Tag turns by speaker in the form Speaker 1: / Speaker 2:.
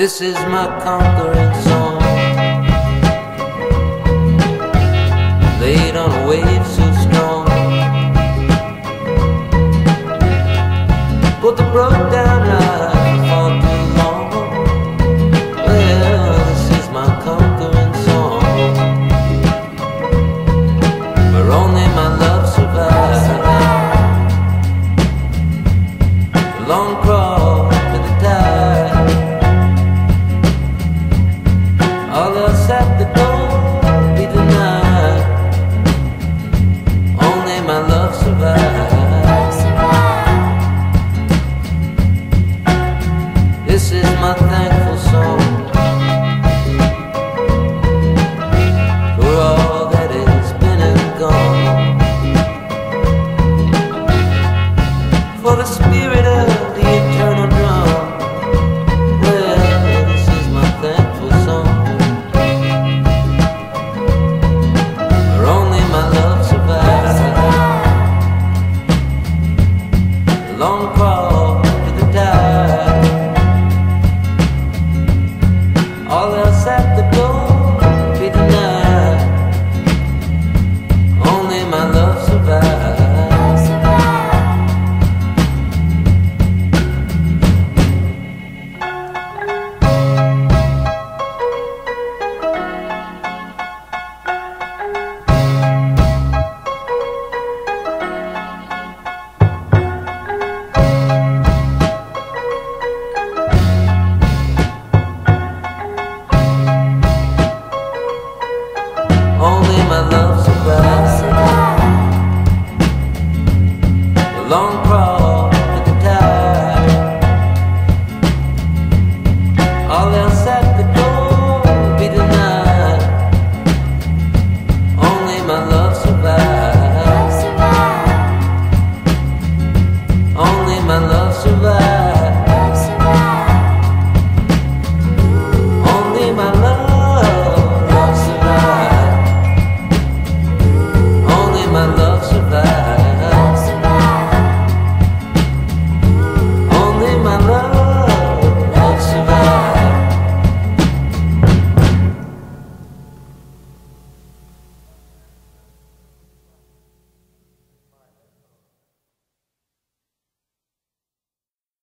Speaker 1: This is my conquering song, laid on a wave so strong, but the broke down life for too long. Well, this is my conquering song, where only my love survives. The long crawl to the tide, all else at the door be denied. Only my love survives. This is my thankful song for all that has been and gone, for the spirit of the eternal drum. Well, this is my thankful song, where only my love survives. The long crawl to the tide, all else at the door be denied. Only my love survives. Only my love